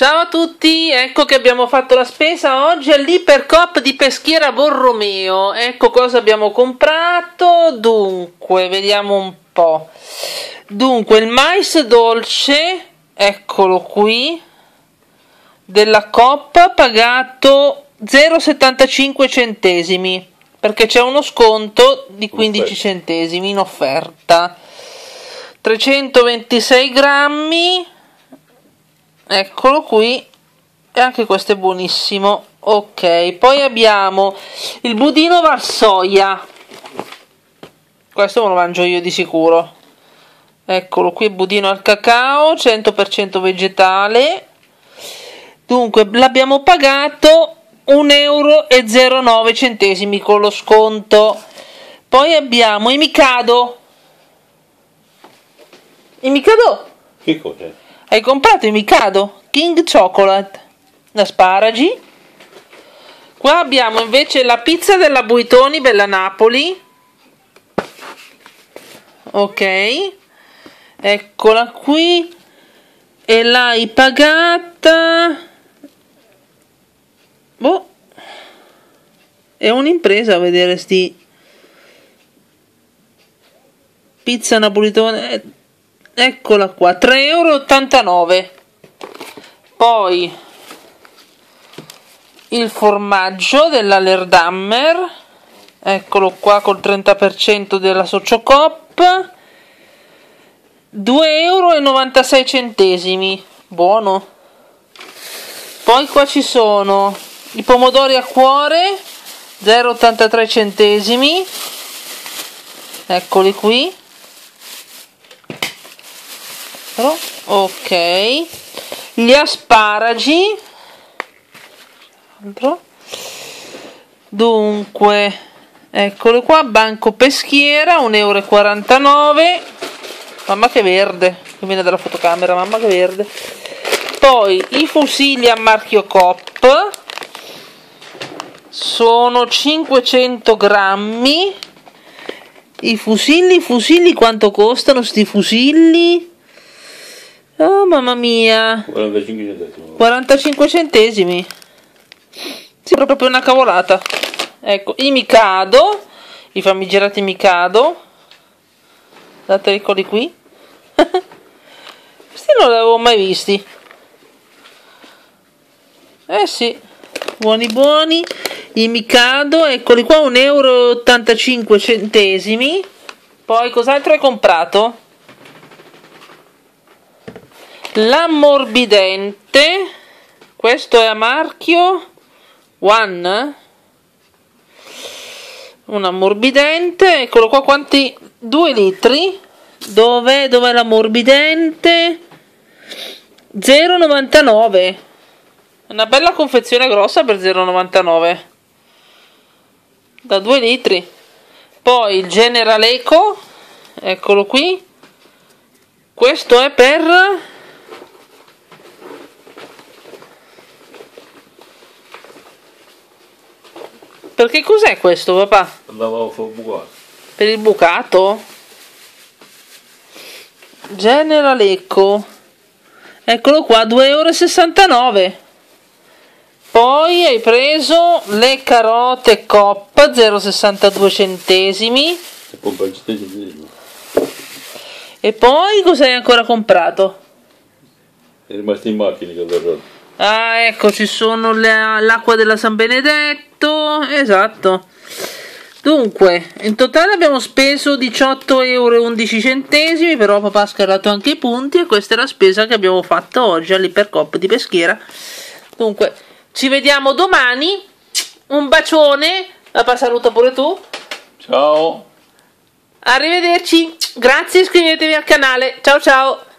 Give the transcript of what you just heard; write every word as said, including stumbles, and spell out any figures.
Ciao a tutti, ecco che abbiamo fatto la spesa oggi all'Ipercoop di Peschiera Borromeo. Ecco cosa abbiamo comprato. Dunque, vediamo un po'. Dunque, il mais dolce, eccolo qui, della Coop, pagato zero virgola settantacinque centesimi, perché c'è uno sconto di quindici centesimi in offerta. trecentoventisei grammi. Eccolo qui, e anche questo è buonissimo. Ok, poi abbiamo il budino Valsoia, questo me lo mangio io di sicuro. Eccolo qui, budino al cacao, cento per cento vegetale. Dunque l'abbiamo pagato un euro e zero virgola nove centesimi con lo sconto. Poi abbiamo i Mikado. I Mikado? Che cos'è? Hai comprato i Mikado King Chocolate, asparagi. Qua abbiamo invece la pizza della Buitoni Bella Napoli. Ok, eccola qui, e l'hai pagata, boh, è un'impresa a vedere sti pizza napolitana. Eccola qua, tre e ottantanove euro. Poi il formaggio della Lerdammer, eccolo qua col trenta per cento della Sociocoop, due euro e novantasei centesimi, buono. Poi qua ci sono i pomodori a cuore, zero virgola ottantatré centesimi, eccoli qui. Ok, gli asparagi, dunque eccolo qua, Banco Peschiera, un euro e quarantanove. Mamma che verde, che viene dalla fotocamera, mamma che verde. Poi i fusilli a marchio Coop sono cinquecento grammi. I fusilli, fusilli quanto costano sti fusilli? Oh mamma mia, quarantacinque centesimi. quarantacinque centesimi. Sembra proprio una cavolata. Ecco, i Mikado, i famigerati Mikado. Guardate, eccoli qui. Questi non li avevo mai visti. Eh sì, buoni buoni. I Mikado, eccoli qua, un euro e ottantacinque centesimi. Poi cos'altro hai comprato? L'ammorbidente, questo è a marchio One, un ammorbidente, eccolo qua, quanti? due litri. Dov'è? Dov'è l'ammorbidente? zero virgola novantanove, una bella confezione grossa per zero virgola novantanove, da due litri. Poi il General Eco, eccolo qui, questo è per perché cos'è questo, papà? Per il bucato? General Eco, eccolo qua, due euro e sessantanove. Poi hai preso le carote Coop, zero virgola sessantadue centesimi. E poi cosa hai ancora comprato? È rimasto in macchina che verrò. Ah, ecco, ci sono l'acqua della San Benedetto, esatto. Dunque, in totale abbiamo speso diciotto euro e undici centesimi, però papà ha scalato anche i punti e questa è la spesa che abbiamo fatto oggi all'Ipercoop di Peschiera. Dunque, ci vediamo domani. Un bacione, papà saluta pure tu. Ciao. Arrivederci, grazie, iscrivetevi al canale, ciao ciao.